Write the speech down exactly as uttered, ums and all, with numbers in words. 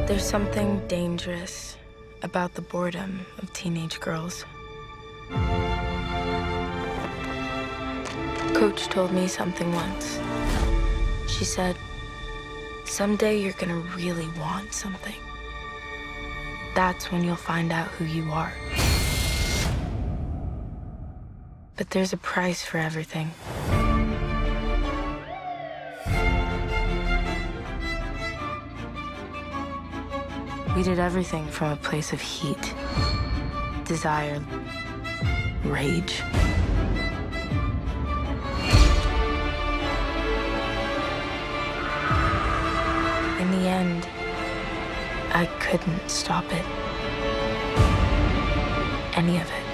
There's something dangerous about the boredom of teenage girls. Coach told me something once. She said, someday you're gonna really want something. That's when you'll find out who you are. But there's a price for everything. We did everything from a place of heat, desire, rage. In the end, I couldn't stop it. Any of it.